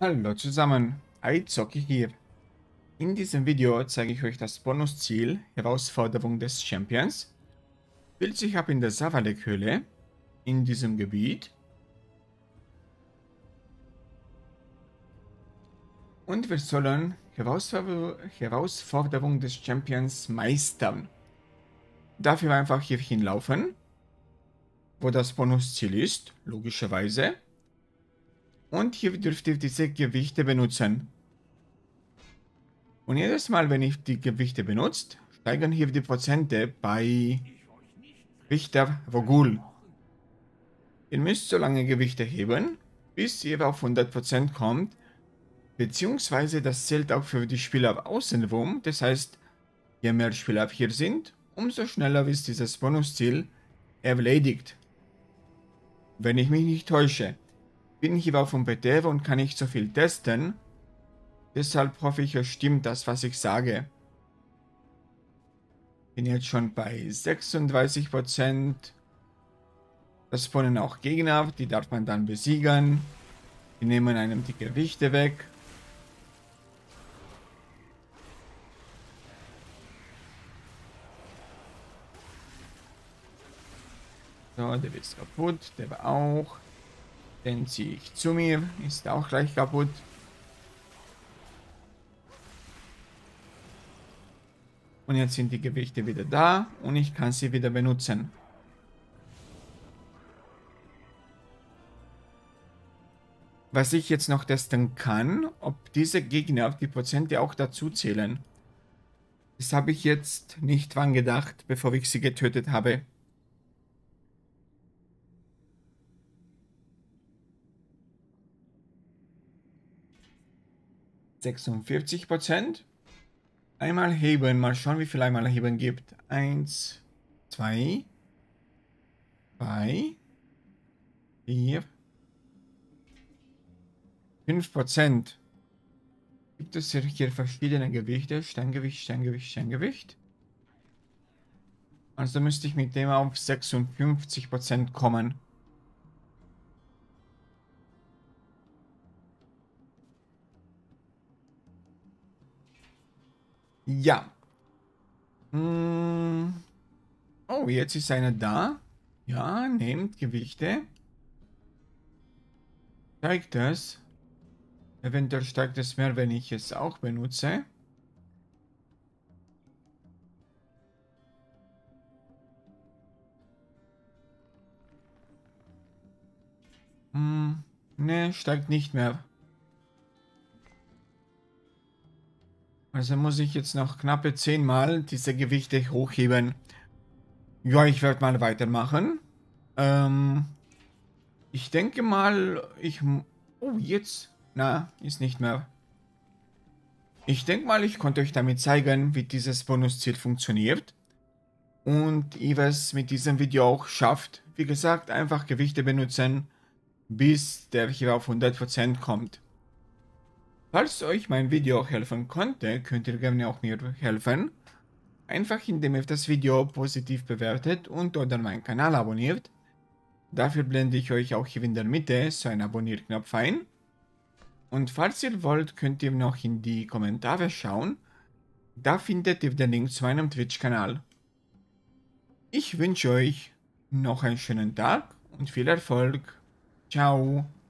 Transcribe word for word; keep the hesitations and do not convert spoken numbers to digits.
Hallo zusammen, iZocki hier. In diesem Video zeige ich euch das Bonusziel Herausforderung des Champions. Spielt sich ab in der Savadek-Höhle, in diesem Gebiet. Und wir sollen Herausfor Herausforderung des Champions meistern. Dafür einfach hier hinlaufen, wo das Bonusziel ist, logischerweise. Und hier dürft ihr diese Gewichte benutzen. Und jedes Mal, wenn ich die Gewichte benutzt, steigen hier die Prozente bei Richter Vogul. Ihr müsst so lange Gewichte heben, bis ihr auf hundert Prozent kommt, beziehungsweise das zählt auch für die Spieler außenrum. Das heißt, je mehr Spieler hier sind, umso schneller ist dieses Bonusziel erledigt. Wenn ich mich nicht täusche, bin ich hier auf dem P T und kann nicht so viel testen. Deshalb hoffe ich, es stimmt das, was ich sage. Bin jetzt schon bei sechsunddreißig Prozent. Das spawnen auch Gegner, die darf man dann besiegen. Die nehmen einem die Gewichte weg. So, der ist kaputt, der war auch. Den ziehe ich zu mir, ist auch gleich kaputt. Und jetzt sind die Gewichte wieder da und ich kann sie wieder benutzen. Was ich jetzt noch testen kann, ob diese Gegner die Prozente auch dazu zählen. Das habe ich jetzt nicht dran gedacht, bevor ich sie getötet habe. sechsundvierzig Prozent. Einmal heben, mal schauen, wie viel einmal heben gibt. Eins, zwei, drei, vier, fünf Prozent. Gibt es hier verschiedene Gewichte? Steingewicht, Steingewicht, Steingewicht. Also müsste ich mit dem auf sechsundfünfzig Prozent kommen. Ja. Hm. Oh, jetzt ist einer da. Ja, nehmt Gewichte. Steigt es. Eventuell steigt es mehr, wenn ich es auch benutze. Hm. Ne, steigt nicht mehr. Also muss ich jetzt noch knappe zehn Mal diese Gewichte hochheben. Ja, ich werde mal weitermachen. Ähm, ich denke mal, ich... Oh, jetzt... Na, ist nicht mehr. Ich denke mal, ich konnte euch damit zeigen, wie dieses Bonusziel funktioniert. Und ihr es mit diesem Video auch schafft. Wie gesagt, einfach Gewichte benutzen, bis der hier auf hundert Prozent kommt. Falls euch mein Video helfen konnte, könnt ihr gerne auch mir helfen. Einfach indem ihr das Video positiv bewertet und oder meinen Kanal abonniert. Dafür blende ich euch auch hier in der Mitte so einen Abonnierknopf ein. Und falls ihr wollt, könnt ihr noch in die Kommentare schauen. Da findet ihr den Link zu meinem Twitch-Kanal. Ich wünsche euch noch einen schönen Tag und viel Erfolg. Ciao.